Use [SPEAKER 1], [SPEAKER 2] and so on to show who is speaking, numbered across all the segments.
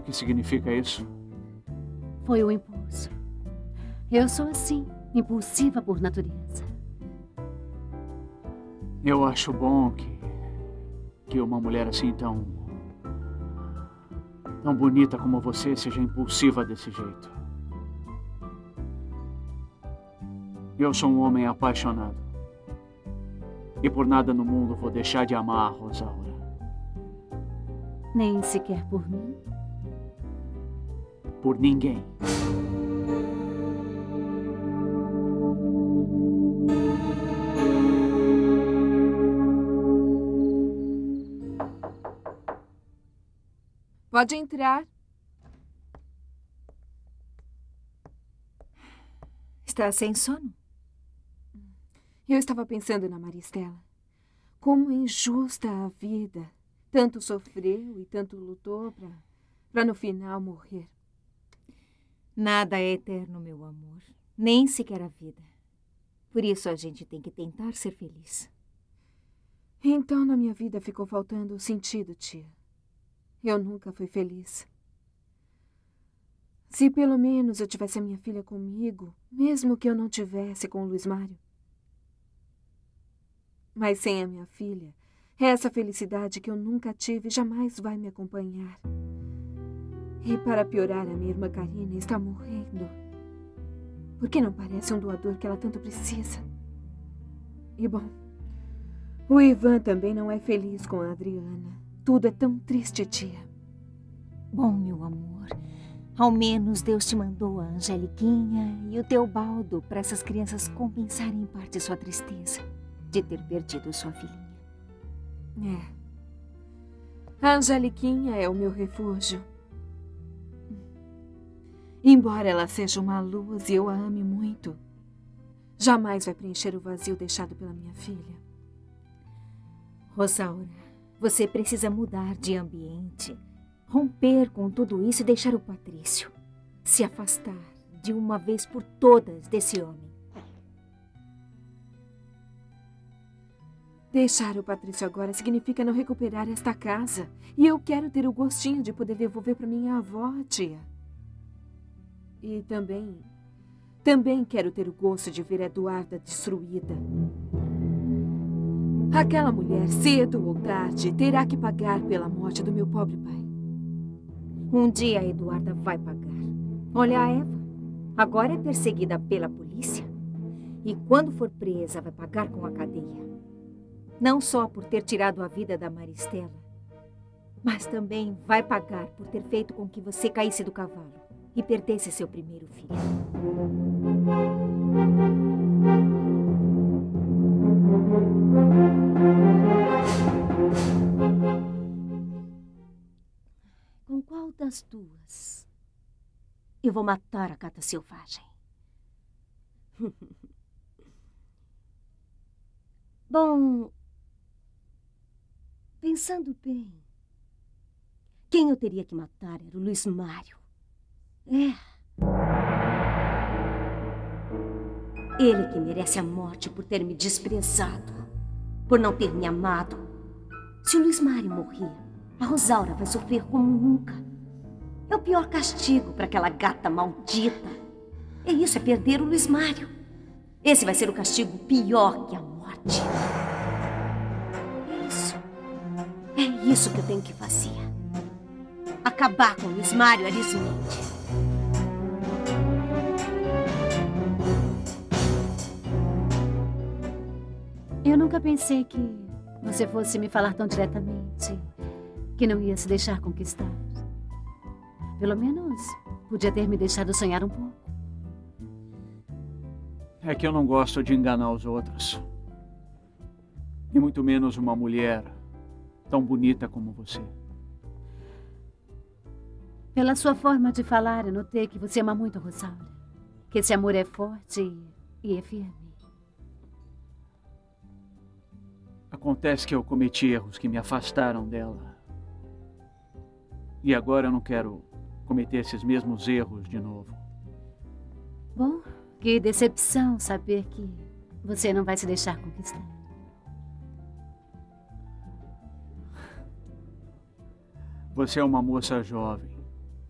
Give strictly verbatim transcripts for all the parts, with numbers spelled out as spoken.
[SPEAKER 1] que significa isso?
[SPEAKER 2] Foi o impulso. Eu sou assim, impulsiva por natureza.
[SPEAKER 1] Eu acho bom que, que uma mulher assim tão, tão bonita como você seja impulsiva desse jeito. Eu sou um homem apaixonado. E por nada no mundo vou deixar de amar a Rosaura.
[SPEAKER 2] Nem sequer por mim?
[SPEAKER 1] Por ninguém.
[SPEAKER 3] Pode entrar.
[SPEAKER 4] Está sem sono?
[SPEAKER 3] Eu estava pensando na Maristela. Como é injusta a vida. Tanto sofreu e tanto lutou para para no final morrer.
[SPEAKER 4] Nada é eterno, meu amor. Nem sequer a vida. Por isso a gente tem que tentar ser feliz.
[SPEAKER 3] Então na minha vida ficou faltando o sentido, tia. Eu nunca fui feliz. Se pelo menos eu tivesse a minha filha comigo, mesmo que eu não tivesse com o Luís Mário. Mas sem a minha filha, essa felicidade que eu nunca tive jamais vai me acompanhar. E para piorar, a minha irmã Karina está morrendo. Por que não parece um doador que ela tanto precisa? E bom, o Ivan também não é feliz com a Adriana. Tudo é tão triste, tia.
[SPEAKER 4] Bom, meu amor, ao menos Deus te mandou a Angeliquinha e o Teobaldo para essas crianças compensarem em parte sua tristeza de ter perdido sua filhinha.
[SPEAKER 3] É. A Angeliquinha é o meu refúgio. Embora ela seja uma luz e eu a ame muito, jamais vai preencher o vazio deixado pela minha filha.
[SPEAKER 4] Rosaura, você precisa mudar de ambiente, romper com tudo isso e deixar o Patrício se afastar de uma vez por todas desse homem.
[SPEAKER 3] Deixar o Patrício agora significa não recuperar esta casa. E eu quero ter o gostinho de poder devolver para minha avó, tia. E também... Também quero ter o gosto de ver a Eduarda destruída. Aquela mulher, cedo ou tarde, terá que pagar pela morte do meu pobre pai.
[SPEAKER 4] Um dia a Eduarda vai pagar. Olha a Eva. Agora é perseguida pela polícia. E quando for presa, vai pagar com a cadeia. Não só por ter tirado a vida da Maristela, mas também vai pagar por ter feito com que você caísse do cavalo e perdesse seu primeiro filho.
[SPEAKER 2] Com qual das duas eu vou matar a gata selvagem? Bom, pensando bem, quem eu teria que matar era o Luís Mário. É. Ele que merece a morte por ter me desprezado, por não ter me amado. Se o Luís Mário morrer, a Rosaura vai sofrer como nunca. É o pior castigo para aquela gata maldita. E isso é perder o Luís Mário. Esse vai ser o castigo pior que a morte. É isso. É isso que eu tenho que fazer. Acabar com o Luís Mário Arismendi. Eu nunca pensei que você fosse me falar tão diretamente, que não ia se deixar conquistar. Pelo menos podia ter me deixado sonhar um pouco.
[SPEAKER 1] É que eu não gosto de enganar os outros. E muito menos uma mulher tão bonita como você.
[SPEAKER 2] Pela sua forma de falar, eu notei que você ama muito a Rosaura. Que esse amor é forte e, e é firme.
[SPEAKER 1] Acontece que eu cometi erros que me afastaram dela. E agora eu não quero cometer esses mesmos erros de novo.
[SPEAKER 2] Bom, que decepção saber que você não vai se deixar conquistar.
[SPEAKER 1] Você é uma moça jovem,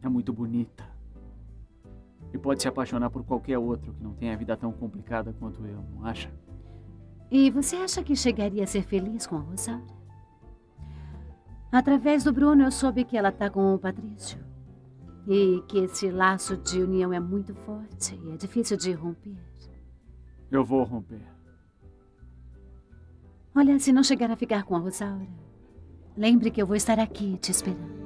[SPEAKER 1] é muito bonita. E pode se apaixonar por qualquer outro que não tenha a vida tão complicada quanto eu, não acha?
[SPEAKER 5] E você acha que chegaria a ser feliz com a Rosaura? Através do Bruno eu soube que ela está com o Patrício. E que esse laço de união é muito forte e é difícil de romper.
[SPEAKER 1] Eu vou romper.
[SPEAKER 5] Olha, se não chegar a ficar com a Rosaura, lembre que eu vou estar aqui te esperando.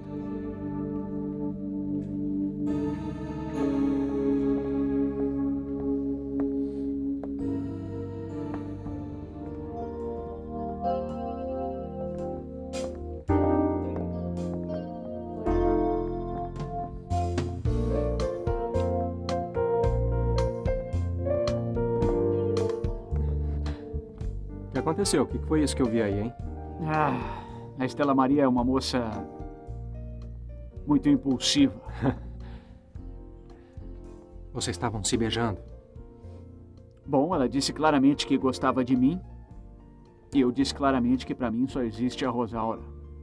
[SPEAKER 6] O que aconteceu? O que foi isso que eu vi aí, hein?
[SPEAKER 1] Ah, a Estela Maria é uma moça muito impulsiva.
[SPEAKER 6] Vocês estavam se beijando?
[SPEAKER 1] Bom, ela disse claramente que gostava de mim. E eu disse claramente que para mim só existe a Rosaura.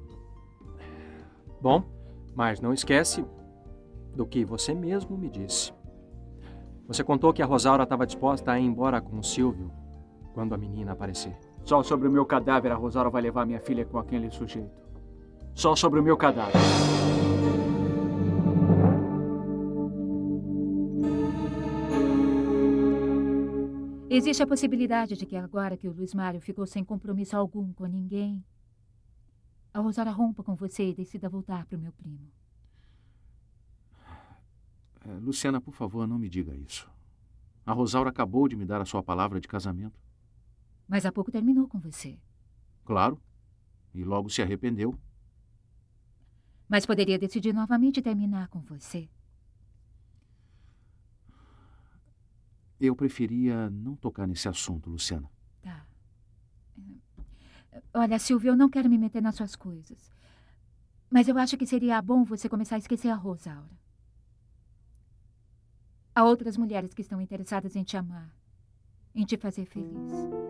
[SPEAKER 6] Bom, mas não esquece do que você mesmo me disse. Você contou que a Rosaura estava disposta a ir embora com o Silvio quando a menina aparecer.
[SPEAKER 1] Só sobre o meu cadáver a Rosaura vai levar minha filha com aquele sujeito. Só sobre o meu cadáver.
[SPEAKER 7] Existe a possibilidade de que agora que o Luiz Mário ficou sem compromisso algum com ninguém, a Rosaura rompa com você e decida voltar para o meu primo.
[SPEAKER 8] É, Luciana, por favor, não me diga isso. A Rosaura acabou de me dar a sua palavra de casamento.
[SPEAKER 7] Mas há pouco terminou com você.
[SPEAKER 8] Claro. E logo se arrependeu.
[SPEAKER 7] Mas poderia decidir novamente terminar com você.
[SPEAKER 8] Eu preferia não tocar nesse assunto, Luciana.
[SPEAKER 7] Tá. Olha, Silvio, eu não quero me meter nas suas coisas. Mas eu acho que seria bom você começar a esquecer a Rosaura. Há outras mulheres que estão interessadas em te amar, em te fazer feliz.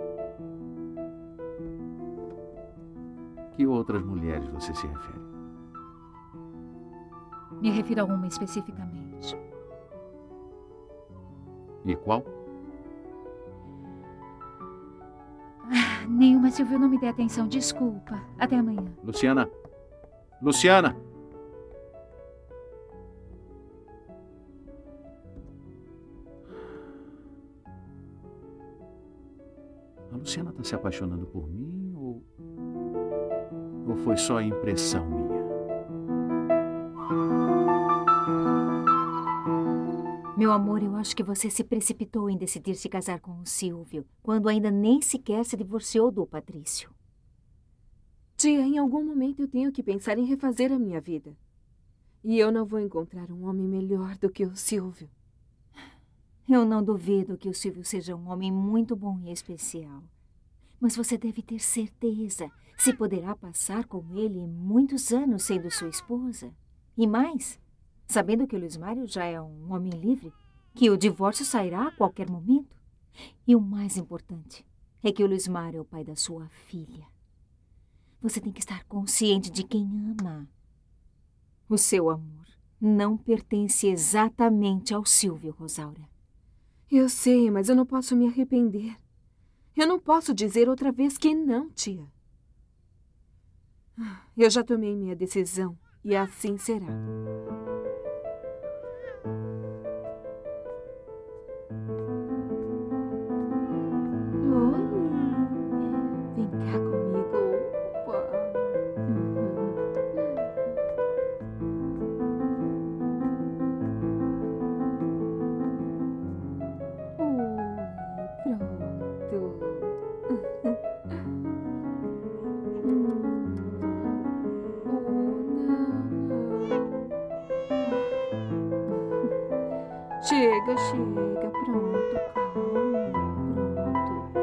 [SPEAKER 8] Que outras mulheres você se refere?
[SPEAKER 7] Me refiro a uma especificamente.
[SPEAKER 8] E qual?
[SPEAKER 7] Ah, nenhuma, Silvio, não me dê atenção. Desculpa. Até amanhã.
[SPEAKER 8] Luciana! Luciana! A Luciana está se apaixonando por mim ou... ou foi só impressão minha?
[SPEAKER 4] Meu amor, eu acho que você se precipitou em decidir se casar com o Silvio, quando ainda nem sequer se divorciou do Patrício.
[SPEAKER 3] Tia, em algum momento eu tenho que pensar em refazer a minha vida. E eu não vou encontrar um homem melhor do que o Silvio.
[SPEAKER 4] Eu não duvido que o Silvio seja um homem muito bom e especial. Mas você deve ter certeza se poderá passar com ele muitos anos sendo sua esposa. E mais, sabendo que o Luiz Mário já é um homem livre, que o divórcio sairá a qualquer momento. E o mais importante é que o Luiz Mário é o pai da sua filha. Você tem que estar consciente de quem ama. O seu amor não pertence exatamente ao Silvio, Rosaura.
[SPEAKER 3] Eu sei, mas eu não posso me arrepender. Eu não posso dizer outra vez que não, tia. Eu já tomei minha decisão e assim será. Oi, vem cá comigo. Opa. Oi, pronto. Chega, chega, pronto, calma, pronto.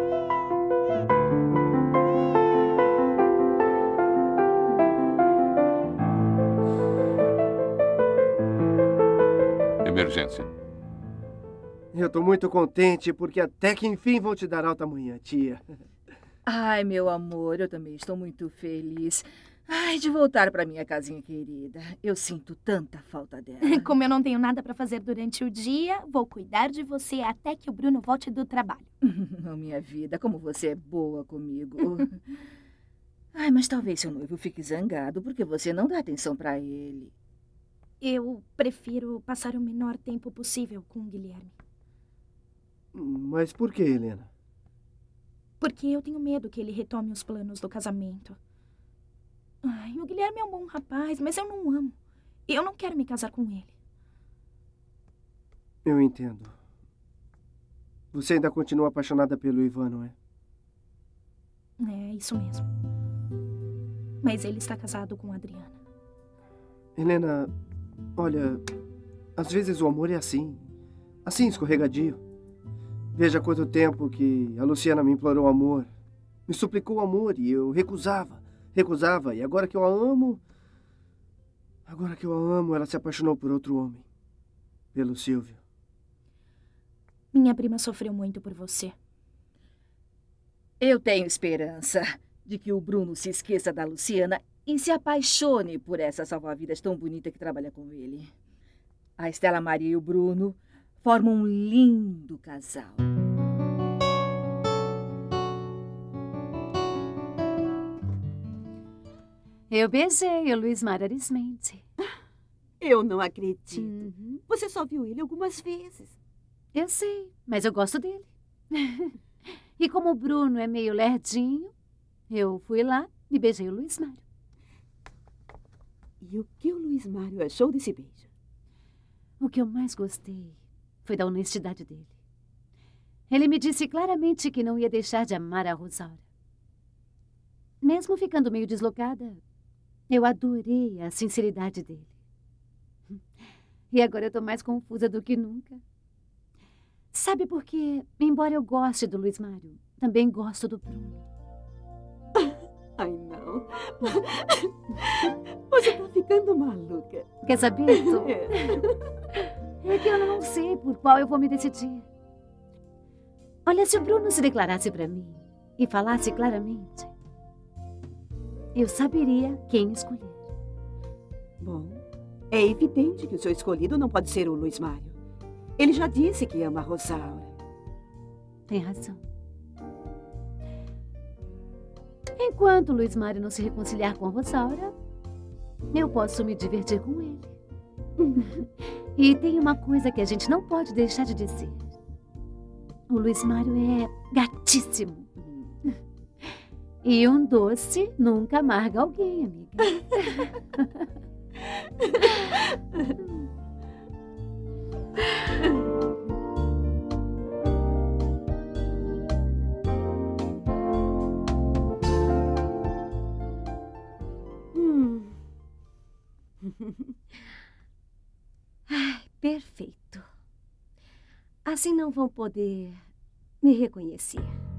[SPEAKER 9] Emergência.
[SPEAKER 10] Eu tô muito contente porque até que enfim vou te dar alta amanhã, tia.
[SPEAKER 11] Ai, meu amor, eu também estou muito feliz.
[SPEAKER 9] Ai, de voltar para minha casinha querida. Eu sinto tanta falta dela.
[SPEAKER 11] Como eu não tenho nada para fazer durante o dia, vou cuidar de você até que o Bruno volte do trabalho.
[SPEAKER 9] Oh, minha vida, como você é boa comigo. Ai, mas talvez seu noivo fique zangado porque você não dá atenção para ele.
[SPEAKER 11] Eu prefiro passar o menor tempo possível com o Guilherme.
[SPEAKER 10] Mas por que, Helena?
[SPEAKER 11] Porque eu tenho medo que ele retome os planos do casamento. Ai, o Guilherme é um bom rapaz, mas eu não o amo. E eu não quero me casar com ele.
[SPEAKER 10] Eu entendo. Você ainda continua apaixonada pelo Ivan, não é?
[SPEAKER 11] É, isso mesmo. Mas ele está casado com a Adriana.
[SPEAKER 10] Helena, olha, às vezes o amor é assim. Assim, escorregadio. Veja quanto tempo que a Luciana me implorou amor. Me suplicou amor e eu recusava. Recusava, e agora que eu a amo... Agora que eu a amo, ela se apaixonou por outro homem. Pelo Silvio.
[SPEAKER 11] Minha prima sofreu muito por você.
[SPEAKER 9] Eu tenho esperança de que o Bruno se esqueça da Luciana e se apaixone por essa salva-vidas tão bonita que trabalha com ele. A Estela Maria e o Bruno formam um lindo casal.
[SPEAKER 5] Eu beijei o Luiz Mário Arismendi.
[SPEAKER 12] Eu não acredito.
[SPEAKER 5] Uhum.
[SPEAKER 12] Você só viu ele algumas vezes.
[SPEAKER 5] Eu sei, mas eu gosto dele. E como o Bruno é meio lerdinho, eu fui lá e beijei o Luiz Mário.
[SPEAKER 12] E o que o Luiz Mário achou desse beijo?
[SPEAKER 5] O que eu mais gostei foi da honestidade dele. Ele me disse claramente que não ia deixar de amar a Rosaura. Mesmo ficando meio deslocada, eu adorei a sinceridade dele. E agora eu tô mais confusa do que nunca. Sabe por quê? Embora eu goste do Luiz Mário, também gosto do Bruno.
[SPEAKER 12] Ai, não. Você tá ficando maluca.
[SPEAKER 5] Quer saber, Tô? É que eu não sei por qual eu vou me decidir. Olha, se o Bruno se declarasse pra mim e falasse claramente, eu saberia quem escolher.
[SPEAKER 12] Bom, é evidente que o seu escolhido não pode ser o Luiz Mário. Ele já disse que ama a Rosaura.
[SPEAKER 5] Tem razão. Enquanto o Luiz Mário não se reconciliar com a Rosaura, eu posso me divertir com ele. E tem uma coisa que a gente não pode deixar de dizer. O Luiz Mário é gatíssimo. E um doce nunca amarga alguém, amiga.
[SPEAKER 2] hum. Ai, perfeito. Assim não vão poder me reconhecer.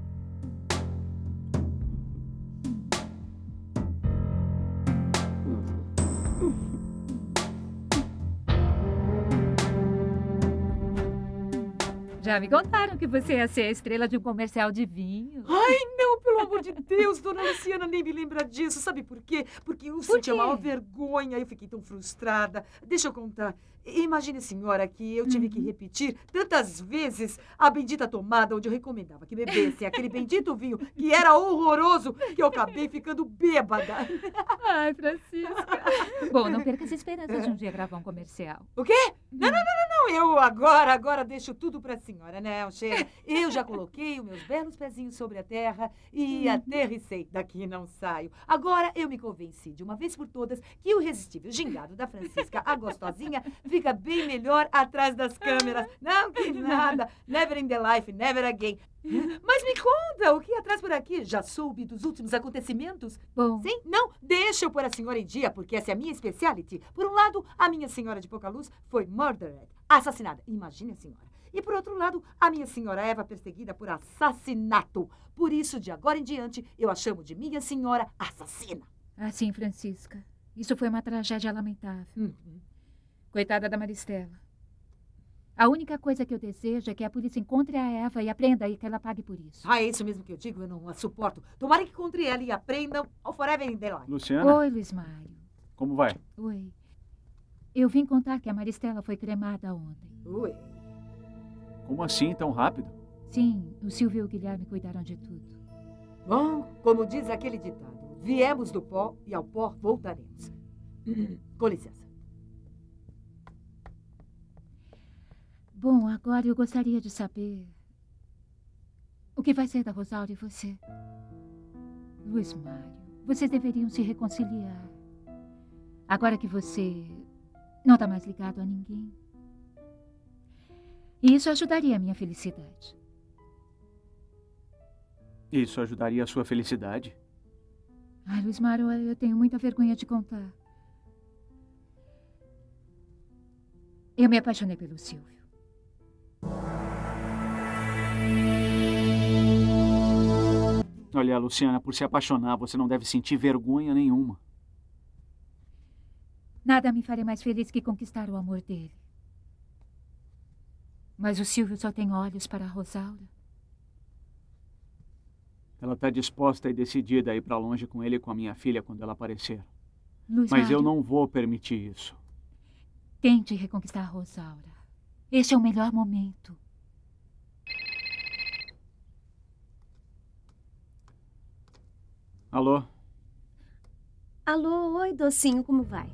[SPEAKER 7] Já me contaram que você ia ser a estrela de um comercial de vinho.
[SPEAKER 13] Ai, não, pelo amor de Deus, dona Luciana nem me lembra disso. Sabe por quê? Porque eu senti a maior vergonha, eu fiquei tão frustrada. Deixa eu contar. Imagine, senhora, que eu tive uhum. que repetir tantas vezes a bendita tomada onde eu recomendava que bebessem aquele bendito vinho que era horroroso, que eu acabei ficando bêbada.
[SPEAKER 7] Ai, Francisca. Bom, não perca as esperanças de um dia gravar um comercial.
[SPEAKER 13] O quê? Não, não, não, não, não. Eu agora, agora deixo tudo pra senhora, né, Cheira? Eu já coloquei os meus belos pezinhos sobre a terra e uhum. aterrissei. Daqui não saio. Agora eu me convenci de uma vez por todas que o irresistível gingado da Francisca, a gostosinha, fica bem melhor atrás das câmeras. Não, que nada. Never in the life, never again. Mas me conta, o que atrás por aqui? Já soube dos últimos acontecimentos?
[SPEAKER 7] Bom.
[SPEAKER 13] Sim? Não? Deixa eu pôr a senhora em dia, porque essa é a minha speciality. Por um lado, a minha senhora de pouca luz foi murdered, assassinada. Imagine a senhora. E por outro lado, a minha senhora Eva perseguida por assassinato. Por isso, de agora em diante, eu a chamo de minha senhora assassina.
[SPEAKER 7] Ah, sim, Francisca. Isso foi uma tragédia lamentável.
[SPEAKER 13] Uhum.
[SPEAKER 7] Coitada da Maristela. A única coisa que eu desejo é que a polícia encontre a Eva e aprenda e que ela pague por isso.
[SPEAKER 13] Ah, é isso mesmo que eu digo, eu não a suporto. Tomara que encontre ela e aprendam ao Forever in the Line.
[SPEAKER 1] Luciana?
[SPEAKER 7] Oi, Luiz Mário.
[SPEAKER 1] Como vai?
[SPEAKER 7] Oi. Eu vim contar que a Maristela foi cremada ontem.
[SPEAKER 13] Oi.
[SPEAKER 1] Como assim, tão rápido?
[SPEAKER 7] Sim, o Silvio e o Guilherme cuidaram de tudo.
[SPEAKER 13] Bom, como diz aquele ditado, viemos do pó e ao pó voltaremos. Com licença.
[SPEAKER 7] Bom, agora eu gostaria de saber o que vai ser da Rosaura e você. Luiz Mário, vocês deveriam se reconciliar. Agora que você não está mais ligado a ninguém. E isso ajudaria a minha felicidade.
[SPEAKER 1] Isso ajudaria a sua felicidade?
[SPEAKER 7] Ai, Luiz Mário, eu tenho muita vergonha de contar. Eu me apaixonei pelo Silvio.
[SPEAKER 1] Olha, Luciana, por se apaixonar, você não deve sentir vergonha nenhuma.
[SPEAKER 7] Nada me faria mais feliz que conquistar o amor dele. Mas o Silvio só tem olhos para a Rosaura.
[SPEAKER 1] Ela está disposta e decidida a ir para longe com ele e com a minha filha quando ela aparecer.
[SPEAKER 7] Luiz
[SPEAKER 1] Mas
[SPEAKER 7] Mário,
[SPEAKER 1] eu não vou permitir isso.
[SPEAKER 7] tente reconquistar a Rosaura. Este é o melhor momento.
[SPEAKER 1] Alô?
[SPEAKER 2] Alô, oi, docinho, como vai?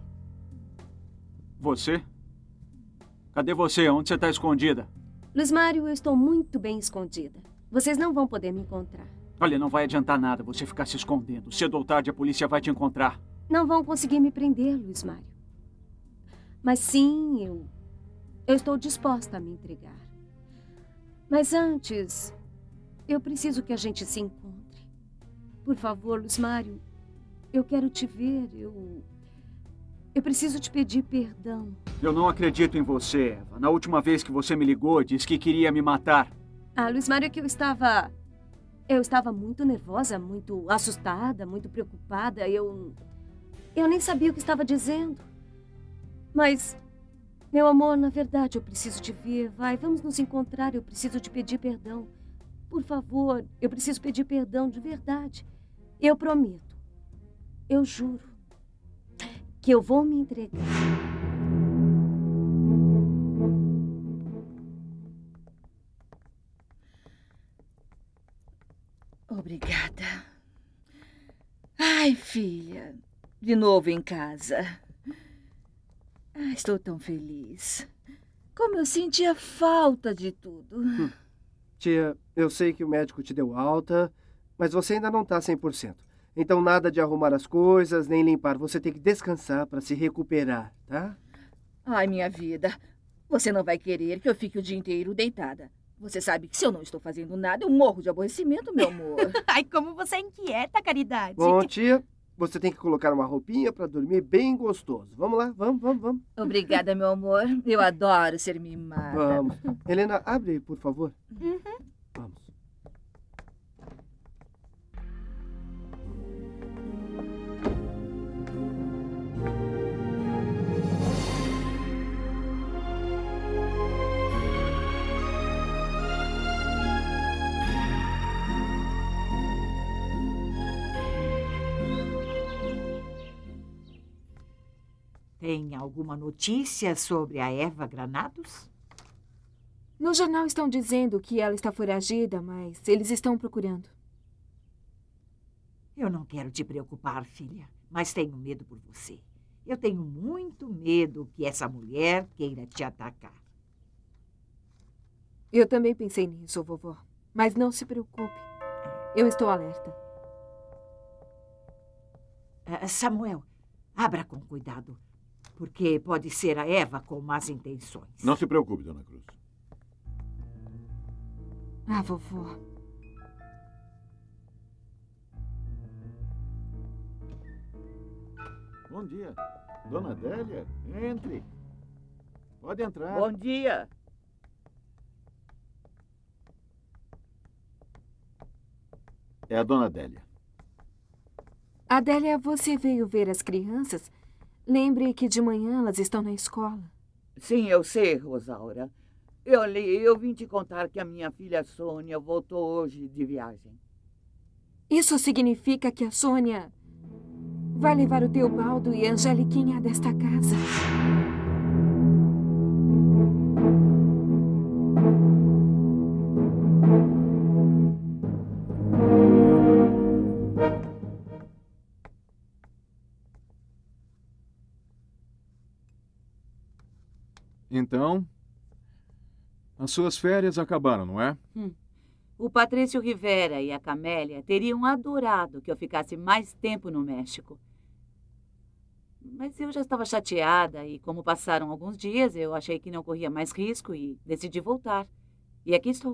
[SPEAKER 1] Você? Cadê você? Onde você está escondida?
[SPEAKER 2] Luiz Mário, eu estou muito bem escondida. Vocês não vão poder me encontrar.
[SPEAKER 1] Olha, não vai adiantar nada você ficar se escondendo. Cedo ou tarde a polícia vai te encontrar.
[SPEAKER 2] Não vão conseguir me prender, Luiz Mário. Mas sim, eu... Eu estou disposta a me entregar. Mas antes, eu preciso que a gente se encontre. Por favor, Luiz Mário, eu quero te ver, eu... Eu preciso te pedir perdão.
[SPEAKER 1] Eu não acredito em você, Eva. Na última vez que você me ligou, disse que queria me matar.
[SPEAKER 2] Ah, Luiz Mário, é que eu estava... Eu estava muito nervosa, muito assustada, muito preocupada. Eu... Eu nem sabia o que estava dizendo. Mas... Meu amor, na verdade, eu preciso te ver. Vai, vamos nos encontrar. Eu preciso te pedir perdão. Por favor, eu preciso pedir perdão de verdade. Eu prometo. Eu juro. Que eu vou me entregar.
[SPEAKER 9] Obrigada. Ai, filha. De novo em casa. Ah, estou tão feliz. Como eu sentia falta de tudo.
[SPEAKER 10] Hum. Tia, eu sei que o médico te deu alta, mas você ainda não está cem por cento. Então nada de arrumar as coisas, nem limpar. Você tem que descansar para se recuperar, tá?
[SPEAKER 9] Ai, minha vida. Você não vai querer que eu fique o dia inteiro deitada. Você sabe que se eu não estou fazendo nada, eu morro de aborrecimento, meu amor.
[SPEAKER 11] Ai, como você é inquieta, Caridade.
[SPEAKER 10] Bom, tia, você tem que colocar uma roupinha para dormir bem gostoso. Vamos lá, vamos, vamos, vamos.
[SPEAKER 9] Obrigada, meu amor. Eu adoro ser mimada.
[SPEAKER 10] Vamos. Helena, abre, por favor.
[SPEAKER 11] Uhum.
[SPEAKER 10] Vamos.
[SPEAKER 13] Tem alguma notícia sobre a Eva Granados?
[SPEAKER 3] No jornal estão dizendo que ela está foragida, mas eles estão procurando.
[SPEAKER 13] Eu não quero te preocupar, filha, mas tenho medo por você. Eu tenho muito medo que essa mulher queira te atacar.
[SPEAKER 3] Eu também pensei nisso, vovó. Mas não se preocupe. Eu estou alerta.
[SPEAKER 13] Uh, Samuel, abra com cuidado, porque pode ser a Eva com más intenções.
[SPEAKER 14] Não se preocupe, dona Cruz.
[SPEAKER 3] Ah, vovó.
[SPEAKER 14] Bom dia. Dona Adélia, entre. Pode entrar.
[SPEAKER 15] Bom dia.
[SPEAKER 14] É a dona Adélia.
[SPEAKER 3] Adélia, você veio ver as crianças? Lembre que de manhã elas estão na escola.
[SPEAKER 15] Sim, eu sei, Rosaura. Olha, eu vim te contar que a minha filha Sônia voltou hoje de viagem.
[SPEAKER 3] Isso significa que a Sônia vai levar o Teobaldo e a Angeliquinha desta casa.
[SPEAKER 8] Então, as suas férias acabaram, não é?
[SPEAKER 16] Hum. O Patrício Rivera e a Camélia teriam adorado que eu ficasse mais tempo no México. Mas eu já estava chateada e, como passaram alguns dias, eu achei que não corria mais risco e decidi voltar. E aqui estou.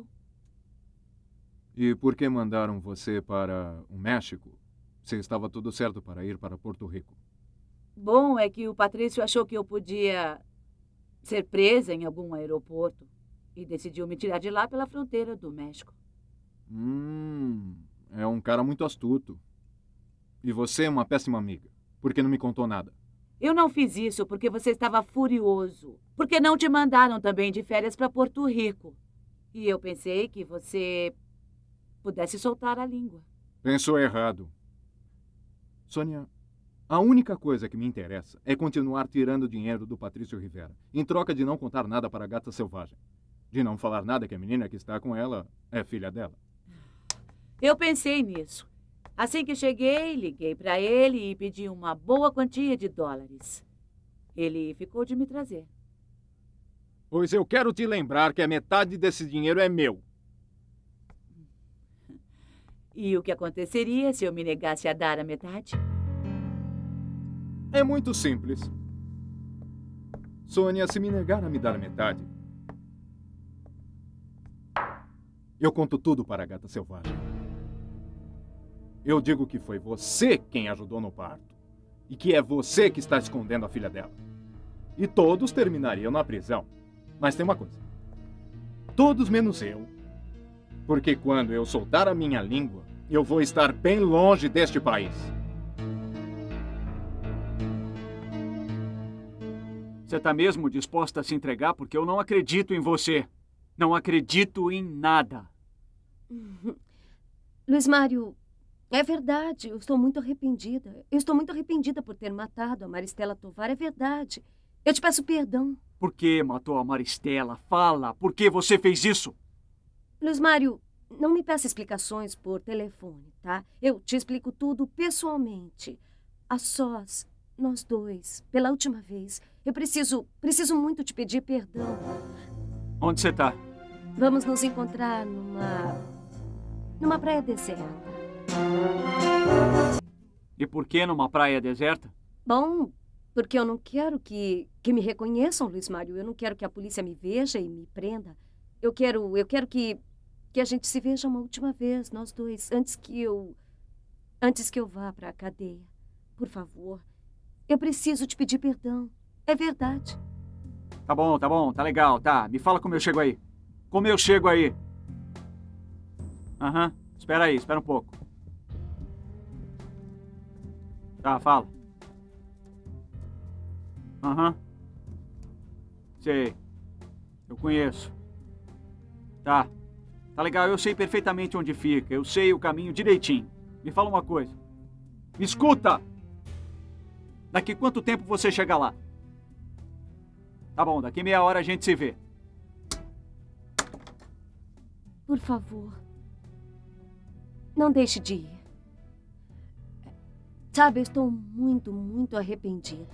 [SPEAKER 8] E por que mandaram você para o México? Se estava tudo certo para ir para Porto Rico.
[SPEAKER 16] Bom, é que o Patrício achou que eu podia ser presa em algum aeroporto e decidiu me tirar de lá pela fronteira do México.
[SPEAKER 8] Hum, é um cara muito astuto. E você é uma péssima amiga, porque não me contou nada.
[SPEAKER 16] Eu não fiz isso porque você estava furioso. Porque não te mandaram também de férias para Porto Rico. E eu pensei que você pudesse soltar a língua.
[SPEAKER 8] Pensou errado. Sônia, a única coisa que me interessa é continuar tirando dinheiro do Patrício Rivera, em troca de não contar nada para a gata selvagem. De não falar nada que a menina que está com ela é filha dela.
[SPEAKER 16] Eu pensei nisso. Assim que cheguei, liguei para ele e pedi uma boa quantia de dólares. Ele ficou de me trazer.
[SPEAKER 8] Pois eu quero te lembrar que a metade desse dinheiro é meu.
[SPEAKER 16] E o que aconteceria se eu me negasse a dar a metade?
[SPEAKER 8] É muito simples. Sônia, se me negar a me dar a metade, eu conto tudo para a gata selvagem. Eu digo que foi você quem ajudou no parto. E que é você que está escondendo a filha dela. E todos terminariam na prisão. Mas tem uma coisa. Todos menos eu. Porque quando eu soltar a minha língua, eu vou estar bem longe deste país.
[SPEAKER 1] Você está mesmo disposta a se entregar? Porque eu não acredito em você. Não acredito em nada.
[SPEAKER 2] Luiz Mário, é verdade. Eu estou muito arrependida. Eu estou muito arrependida por ter matado a Maristela Tovar. É verdade. Eu te peço perdão.
[SPEAKER 1] Por que matou a Maristela? Fala. Por que você fez isso?
[SPEAKER 2] Luiz Mário, não me peça explicações por telefone, tá? Eu te explico tudo pessoalmente. A sós, nós dois, pela última vez. Eu preciso, preciso muito te pedir perdão.
[SPEAKER 1] Onde você está?
[SPEAKER 2] Vamos nos encontrar numa... numa praia deserta.
[SPEAKER 1] E por que numa praia deserta?
[SPEAKER 2] Bom, porque eu não quero que, que me reconheçam, Luiz Mário. Eu não quero que a polícia me veja e me prenda. Eu quero, eu quero que, que a gente se veja uma última vez, nós dois, antes que eu... antes que eu vá para a cadeia. Por favor, eu preciso te pedir perdão. É verdade.
[SPEAKER 1] Tá bom, tá bom, tá legal, tá. Me fala como eu chego aí. Como eu chego aí? Aham, uhum. Espera aí, espera um pouco. Tá, fala. Aham. Uhum. Sei. Eu conheço. Tá. Tá legal, eu sei perfeitamente onde fica. Eu sei o caminho direitinho. Me fala uma coisa. Me escuta! Daqui quanto tempo você chega lá? Tá bom, daqui meia hora a gente se vê.
[SPEAKER 2] Por favor, não deixe de ir. Sabe, eu estou muito, muito arrependida.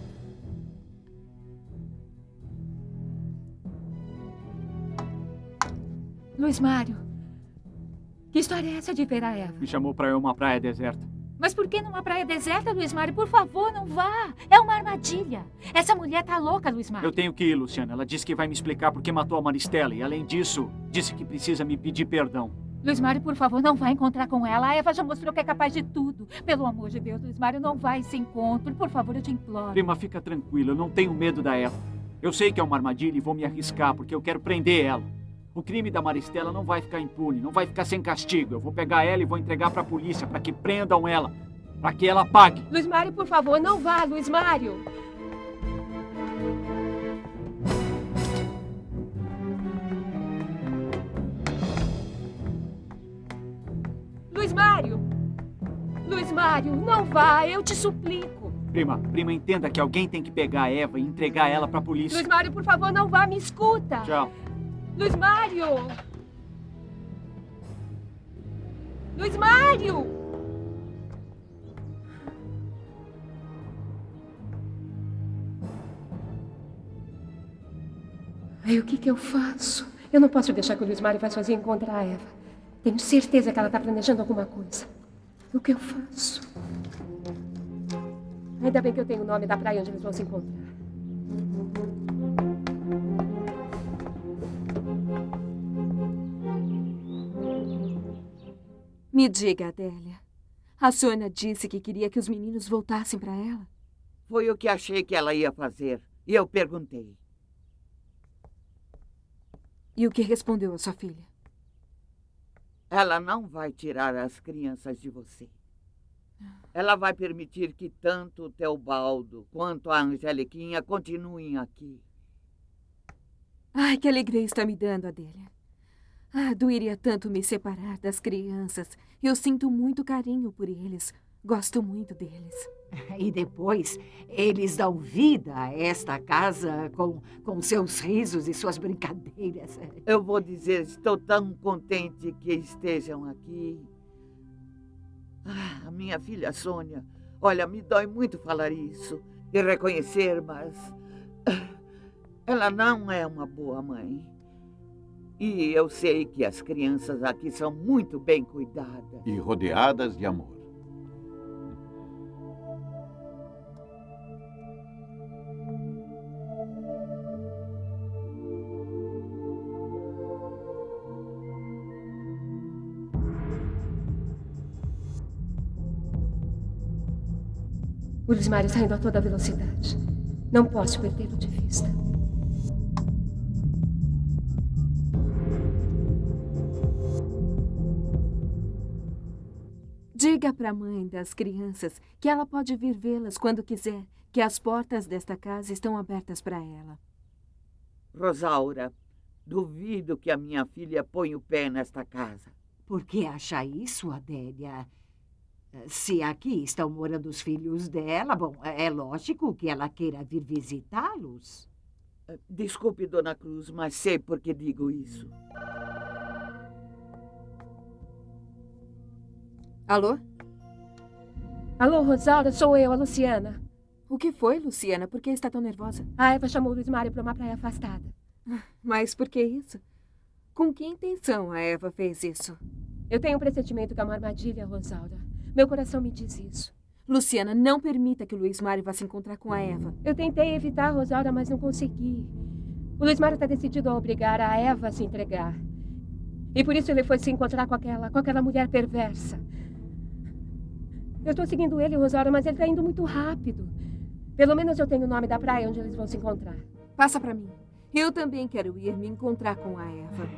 [SPEAKER 7] Luiz Mário, que história é essa de ver a Eva?
[SPEAKER 1] Me chamou pra ir a uma praia deserta.
[SPEAKER 7] Mas por que numa praia deserta, Luiz Mário? Por favor, não vá. É uma armadilha. Essa mulher tá louca, Luiz Mário.
[SPEAKER 1] Eu tenho que ir, Luciana. Ela disse que vai me explicar por que matou a Maristela. E, além disso, disse que precisa me pedir perdão.
[SPEAKER 7] Luiz Mário, por favor, não vá encontrar com ela. A Eva já mostrou que é capaz de tudo. Pelo amor de Deus, Luiz Mário, não vá a esse encontro. Por favor, eu te imploro.
[SPEAKER 1] Prima, fica tranquila. Eu não tenho medo da Eva. Eu sei que é uma armadilha e vou me arriscar, porque eu quero prender ela. O crime da Maristela não vai ficar impune, não vai ficar sem castigo. Eu vou pegar ela e vou entregar pra polícia, para que prendam ela. Para que ela pague.
[SPEAKER 3] Luiz Mário, por favor, não vá, Luiz Mário. Luiz Mário! Luiz Mário, não vá, eu te suplico.
[SPEAKER 1] Prima, prima, entenda que alguém tem que pegar a Eva e entregar ela pra polícia.
[SPEAKER 3] Luiz Mário, por favor, não vá, me escuta.
[SPEAKER 1] Tchau.
[SPEAKER 3] Luiz Mário! Luiz Mário! Ai, o que que eu faço? Eu não posso deixar que o Luiz Mário vá sozinho encontrar a Eva. Tenho certeza que ela está planejando alguma coisa. O que eu faço? Ainda bem que eu tenho o nome da praia onde eles vão se encontrar. Me diga, Adélia. A Sônia disse que queria que os meninos voltassem para ela.
[SPEAKER 15] Foi o que achei que ela ia fazer. E eu perguntei.
[SPEAKER 3] E o que respondeu a sua filha?
[SPEAKER 15] Ela não vai tirar as crianças de você. Ela vai permitir que tanto o Teobaldo quanto a Angeliquinha continuem aqui.
[SPEAKER 3] Ai, que alegria está me dando, Adélia. Ah, doeria tanto me separar das crianças. Eu sinto muito carinho por eles. Gosto muito deles.
[SPEAKER 17] E depois, eles dão vida a esta casa com, com seus risos e suas brincadeiras.
[SPEAKER 15] Eu vou dizer, estou tão contente que estejam aqui. Ah, a minha filha Sônia, olha, me dói muito falar isso e reconhecer, mas ela não é uma boa mãe. E eu sei que as crianças aqui são muito bem cuidadas.
[SPEAKER 14] E rodeadas de amor.
[SPEAKER 3] O Luiz Mário está indo a toda velocidade. Não posso perdê-lo de vista. Diga para a mãe das crianças que ela pode vir vê-las quando quiser, que as portas desta casa estão abertas para ela.
[SPEAKER 15] Rosaura, duvido que a minha filha ponha o pé nesta casa.
[SPEAKER 17] Por que acha isso, Adélia? Se aqui estão morando os filhos dela, bom, é lógico que ela queira vir visitá-los.
[SPEAKER 15] Desculpe, Dona Cruz, mas sei por que digo isso.
[SPEAKER 3] Alô? Alô, Rosaura, sou eu, a Luciana. O que foi, Luciana? Por que está tão nervosa? A Eva chamou o Luiz Mário para uma praia afastada. Mas por que isso? Com que intenção a Eva fez isso? Eu tenho um pressentimento que é uma armadilha, Rosaura. Meu coração me diz isso. Luciana, não permita que o Luiz Mário vá se encontrar com a Eva. Eu tentei evitar, Rosaura, mas não consegui. O Luiz Mário está decidido a obrigar a Eva a se entregar. E por isso ele foi se encontrar com aquela, com aquela mulher perversa. Eu estou seguindo ele, Rosaura, mas ele está indo muito rápido. Pelo menos eu tenho o nome da praia onde eles vão se encontrar. Passa para mim. Eu também quero ir me encontrar com a Eva.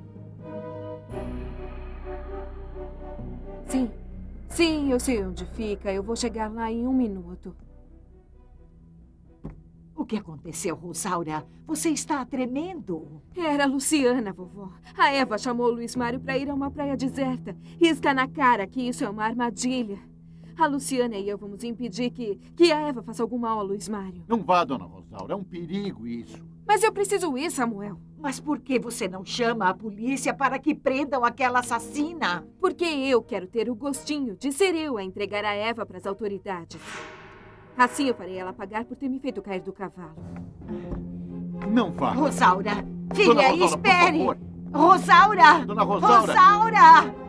[SPEAKER 3] Sim. Sim, eu sei onde fica. Eu vou chegar lá em um minuto.
[SPEAKER 17] O que aconteceu, Rosaura? Você está tremendo.
[SPEAKER 3] Era a Luciana, vovó. A Eva chamou o Luiz Mário para ir a uma praia deserta. E está na cara que isso é uma armadilha. A Luciana e eu vamos impedir que, que a Eva faça algum mal ao Luiz Mário.
[SPEAKER 14] Não vá, Dona Rosaura. É um perigo isso.
[SPEAKER 3] Mas eu preciso ir, Samuel.
[SPEAKER 17] Mas por que você não chama a polícia para que prendam aquela assassina?
[SPEAKER 3] Porque eu quero ter o gostinho de ser eu a entregar a Eva para as autoridades. Assim eu farei ela pagar por ter me feito cair do cavalo.
[SPEAKER 14] Não vá.
[SPEAKER 17] Rosaura, filha,
[SPEAKER 14] Dona Rosaura,
[SPEAKER 17] espere.
[SPEAKER 14] por favor.
[SPEAKER 17] Rosaura!
[SPEAKER 14] Dona Rosaura!
[SPEAKER 17] Rosaura!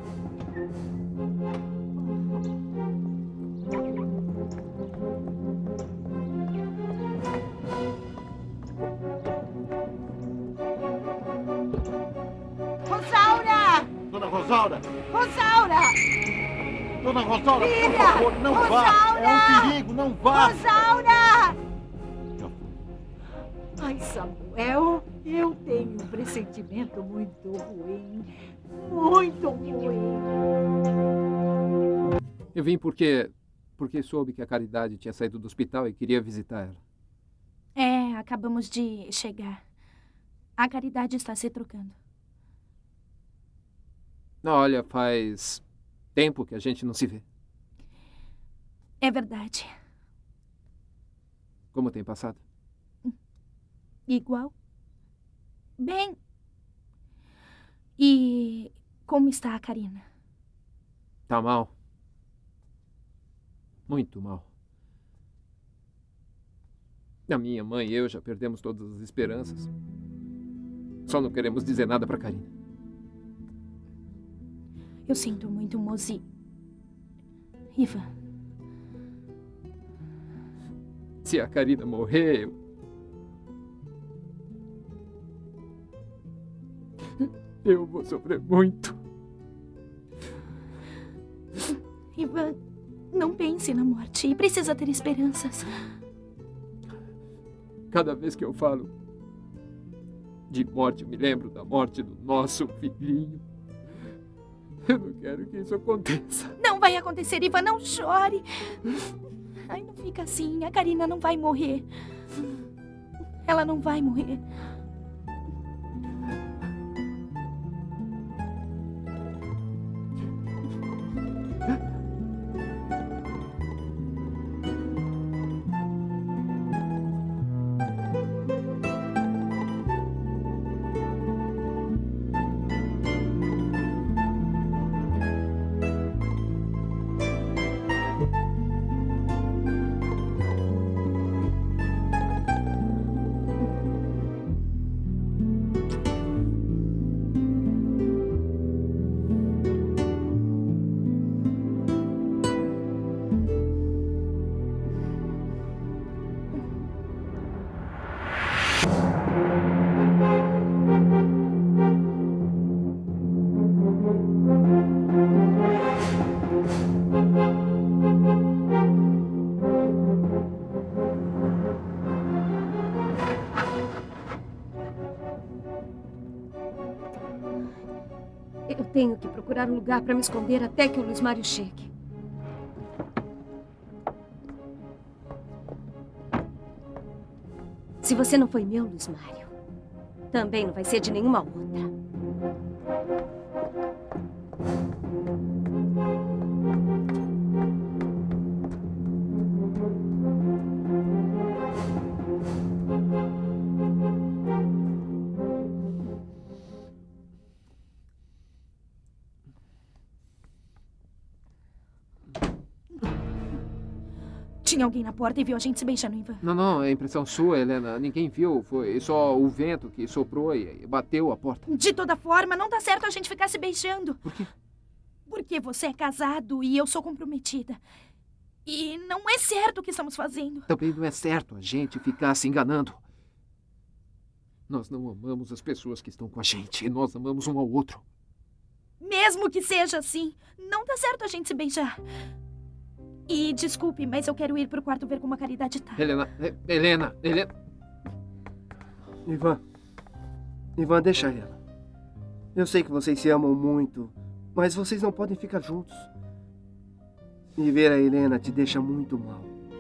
[SPEAKER 17] Rosaura!
[SPEAKER 14] Dona Rosaura!
[SPEAKER 17] Rosaura!
[SPEAKER 14] Dona Rosaura,
[SPEAKER 17] Filha!
[SPEAKER 14] por favor, não
[SPEAKER 17] Rosaura!
[SPEAKER 14] vá! É um perigo, não vá!
[SPEAKER 17] Rosaura! Ai, Samuel, eu tenho um pressentimento muito ruim. Muito ruim.
[SPEAKER 6] Eu vim porque, porque soube que a Caridade tinha saído do hospital e queria visitar ela.
[SPEAKER 11] É, acabamos de chegar. A Caridade está se trocando.
[SPEAKER 6] Não, olha, faz...
[SPEAKER 10] Tempo que a gente não se vê.
[SPEAKER 11] É verdade.
[SPEAKER 10] Como tem passado?
[SPEAKER 11] Igual. Bem. E como está a Karina?
[SPEAKER 10] Tá mal. Muito mal. A minha mãe e eu já perdemos todas as esperanças. Só não queremos dizer nada pra Karina.
[SPEAKER 11] Eu sinto muito, Mozi. Ivan.
[SPEAKER 10] Se a Karina morrer, eu... eu vou sofrer muito.
[SPEAKER 11] Ivan, não pense na morte. Precisa ter esperanças.
[SPEAKER 10] Cada vez que eu falo de morte, eu me lembro da morte do nosso filhinho. Eu não quero que isso aconteça.
[SPEAKER 11] Não vai acontecer, Ivan. Não chore. Ai, não fica assim. A Karina não vai morrer. Ela não vai morrer.
[SPEAKER 2] Eu tenho que procurar um lugar para me esconder até que o Luiz Mário chegue. Se você não foi meu, Luiz Mário, também não vai ser de nenhuma outra.
[SPEAKER 11] Tinha alguém na porta e viu a gente se beijando, Ivan.
[SPEAKER 10] Não, não, é impressão sua, Helena. Ninguém viu. Foi só o vento que soprou e bateu a porta.
[SPEAKER 11] De toda forma, não dá certo a gente ficar se beijando.
[SPEAKER 10] Por quê?
[SPEAKER 11] Porque você é casado e eu sou comprometida. E não é certo o que estamos fazendo.
[SPEAKER 10] Também não é certo a gente ficar se enganando. Nós não amamos as pessoas que estão com a gente. Nós amamos um ao outro.
[SPEAKER 11] Mesmo que seja assim, não dá certo a gente se beijar. E desculpe, mas eu quero ir pro quarto ver como a Caridade tá.
[SPEAKER 10] Helena, Helena, Helena...
[SPEAKER 18] Ivan, Ivan, deixa ela. Eu sei que vocês se amam muito, mas vocês não podem ficar juntos. E ver a Helena te deixa muito mal.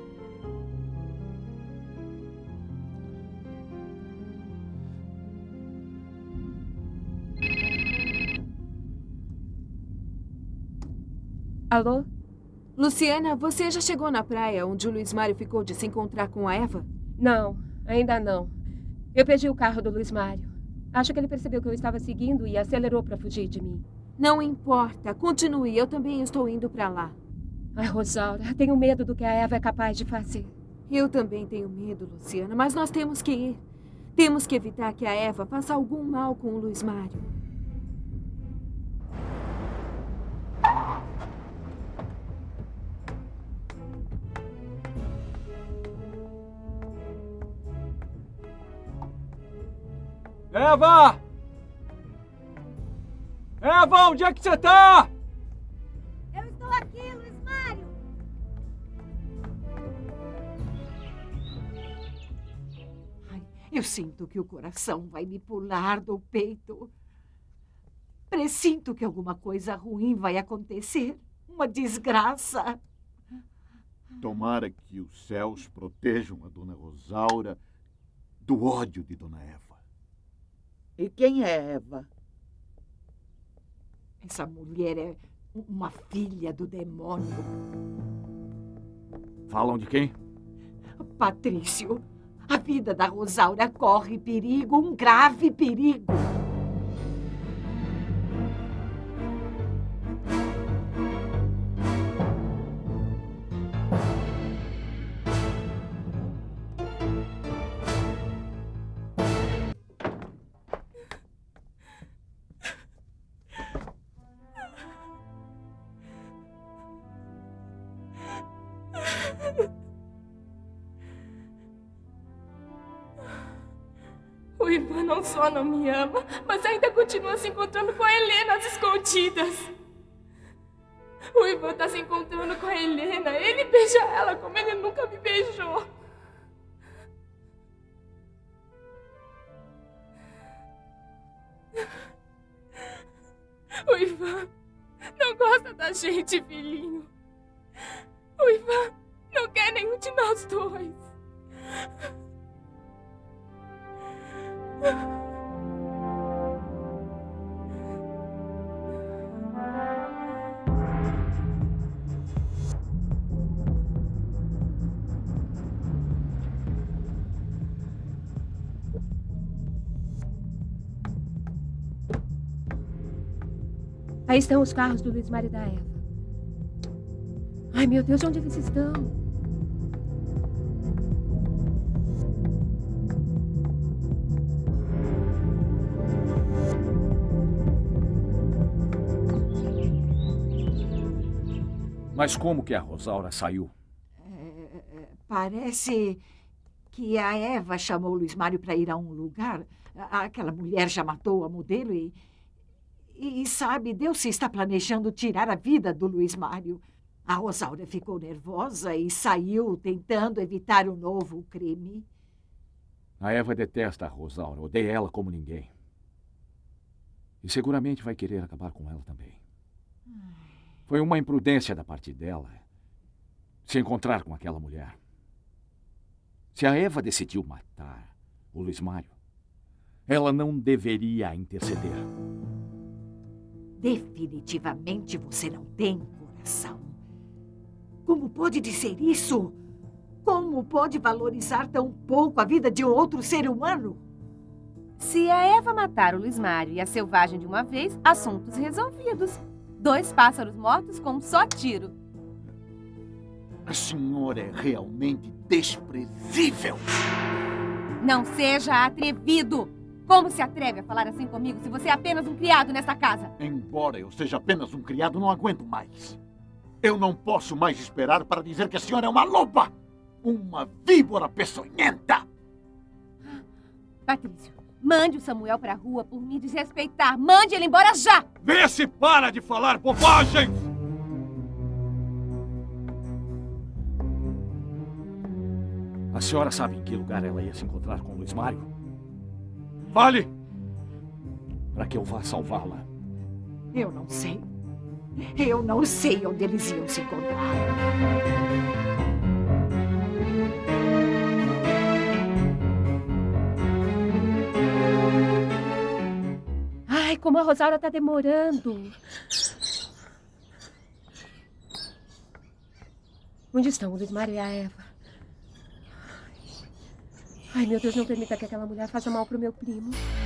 [SPEAKER 3] Alô? Luciana, você já chegou na praia onde o Luiz Mário ficou de se encontrar com a Eva?
[SPEAKER 2] Não, ainda não. Eu perdi o carro do Luiz Mário. Acho que ele percebeu que eu estava seguindo e acelerou para fugir de mim.
[SPEAKER 3] Não importa. Continue. Eu também estou indo para lá.
[SPEAKER 2] Ai, Rosaura, tenho medo do que a Eva é capaz de fazer.
[SPEAKER 3] Eu também tenho medo, Luciana, mas nós temos que ir. Temos que evitar que a Eva faça algum mal com o Luiz Mário.
[SPEAKER 1] Eva! Eva, onde é que você tá?
[SPEAKER 19] Eu estou aqui, Luiz Mário!
[SPEAKER 17] Ai, eu sinto que o coração vai me pular do peito. Presinto que alguma coisa ruim vai acontecer. Uma desgraça.
[SPEAKER 14] Tomara que os céus protejam a Dona Rosaura do ódio de Dona Eva.
[SPEAKER 15] E quem é Eva?
[SPEAKER 17] Essa mulher é Uma filha do demônio.
[SPEAKER 8] Falam de quem?
[SPEAKER 17] Patrício, a vida da Rosaura corre perigo, um grave perigo.
[SPEAKER 20] O Ivan não só não me ama, mas ainda continua se encontrando com a Helena às escondidas. O Ivan tá se encontrando com a Helena. Ele beija ela como ele nunca me beijou. O Ivan não gosta da gente, filhinho. O Ivan não quer nenhum de nós dois.
[SPEAKER 3] Aí estão os carros do Luiz Mário e da Eva. Ai, meu Deus, onde eles estão?
[SPEAKER 8] Mas como que a Rosaura saiu?
[SPEAKER 17] É, parece que a Eva chamou o Luiz Mário para ir a um lugar. Aquela mulher já matou a modelo e... E, sabe, Deus se está planejando tirar a vida do Luiz Mário. A Rosaura ficou nervosa e saiu tentando evitar um novo crime.
[SPEAKER 8] A Eva detesta a Rosaura, odeia ela como ninguém. E seguramente vai querer acabar com ela também. Foi uma imprudência da parte dela se encontrar com aquela mulher. Se a Eva decidiu matar o Luiz Mário, ela não deveria interceder.
[SPEAKER 17] Definitivamente você não tem coração. Como pode dizer isso? Como pode valorizar tão pouco a vida de um outro ser humano?
[SPEAKER 21] Se a Eva matar o Luiz Mário e a selvagem de uma vez, assuntos resolvidos. Dois pássaros mortos com um só tiro.
[SPEAKER 14] A senhora é realmente desprezível.
[SPEAKER 21] Não seja atrevido! Como se atreve a falar assim comigo se você é apenas um criado nessa casa?
[SPEAKER 14] Embora eu seja apenas um criado, não aguento mais. Eu não posso mais esperar para dizer que a senhora é uma loba! Uma víbora peçonhenta!
[SPEAKER 21] Patrício, mande o Samuel para a rua por me desrespeitar. Mande ele embora já!
[SPEAKER 8] Vê se para de falar bobagem! A senhora sabe em que lugar ela ia se encontrar com o Luiz Mário? Fale! Para que eu vá salvá-la.
[SPEAKER 17] Eu não sei. Eu não sei onde eles iam se encontrar.
[SPEAKER 3] Ai, como a Rosaura tá demorando. Onde estão o Luiz Mário e a Eva? Ai, meu Deus, não permita que aquela mulher faça mal pro meu primo.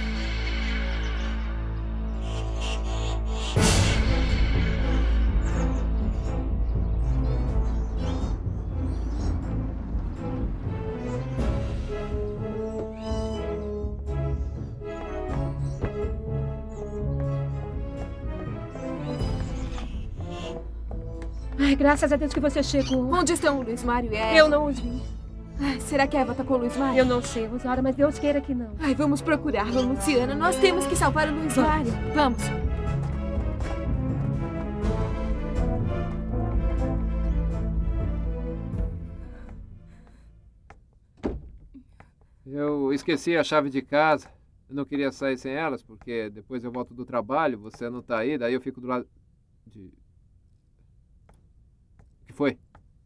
[SPEAKER 3] Ai, graças a Deus que você chegou.
[SPEAKER 20] Onde estão o Luiz Mário e a Eva?
[SPEAKER 3] Eu não os vi.
[SPEAKER 20] Ai, será que a Eva tá com o Luiz Mário?
[SPEAKER 3] Eu não sei, Rosaura, mas Deus queira que não.
[SPEAKER 20] Ai, vamos procurá-lo, Luciana. Nós temos que salvar o Luiz Mário. Vamos.
[SPEAKER 22] Eu esqueci a chave de casa. Eu não queria sair sem elas, porque depois eu volto do trabalho, você não tá aí, daí eu fico do lado de... O que foi?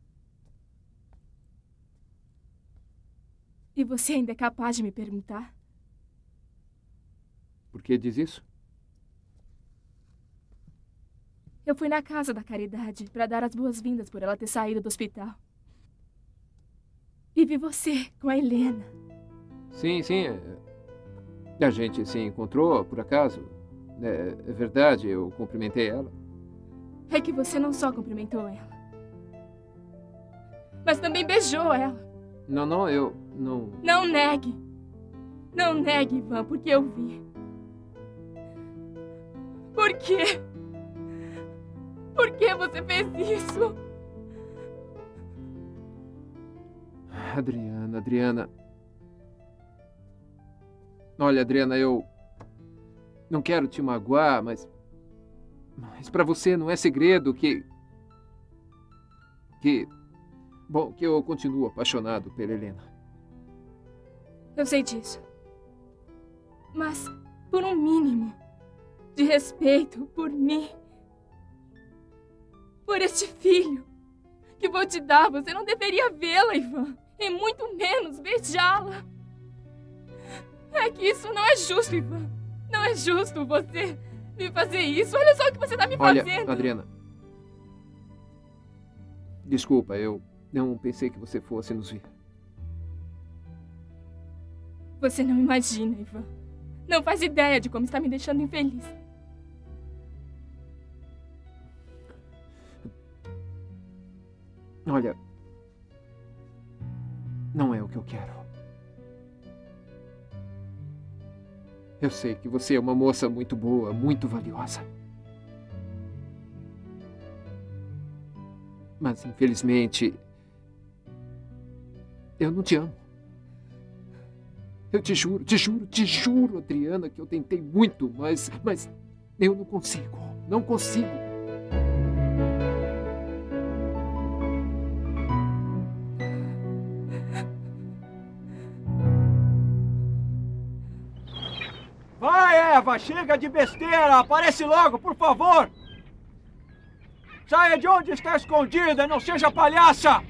[SPEAKER 20] E você ainda é capaz de me perguntar?
[SPEAKER 22] Por que diz isso?
[SPEAKER 20] Eu fui na casa da Caridade para dar as boas-vindas por ela ter saído do hospital. E vi você com a Helena.
[SPEAKER 22] Sim, sim. A gente se encontrou, por acaso. É, é verdade, eu cumprimentei ela.
[SPEAKER 20] É que você não só cumprimentou ela, mas também beijou ela.
[SPEAKER 22] Não, não, eu não...
[SPEAKER 20] Não negue. Não negue, Ivan, porque eu vi. Por quê? Por que você fez isso?
[SPEAKER 22] Adriana, Adriana... Olha, Adriana, eu... não quero te magoar, mas... Mas pra você não é segredo que... Que... Bom, que eu continuo apaixonado pela Helena.
[SPEAKER 20] Eu sei disso. Mas, por um mínimo de respeito por mim, por este filho que vou te dar, você não deveria vê-la, Ivan, e muito menos beijá-la. É que isso não é justo, Ivan. Não é justo você me fazer isso. Olha só o que você está me
[SPEAKER 22] Olha,
[SPEAKER 20] fazendo.
[SPEAKER 22] Olha, Adriana. Desculpa, eu não pensei que você fosse nos ver.
[SPEAKER 20] Você não imagina, Ivan. Não faz ideia de como está me deixando infeliz.
[SPEAKER 22] Olha, não é o que eu quero. Eu sei que você é uma moça muito boa, muito valiosa. Mas, infelizmente, eu não te amo. Eu te juro, te juro, te juro, Adriana, que eu tentei muito, mas, mas eu não consigo, não consigo.
[SPEAKER 1] Vai, Eva, chega de besteira, aparece logo, por favor. Saia de onde está escondida, não seja palhaça.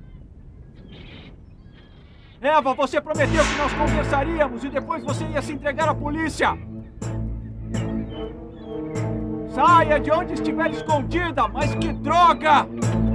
[SPEAKER 1] Eva, você prometeu que nós conversaríamos e depois você ia se entregar à polícia. Saia de onde estiver escondida, mas que droga!